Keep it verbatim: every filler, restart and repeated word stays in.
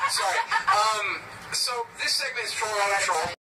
Sorry. Um, so this segment is for control.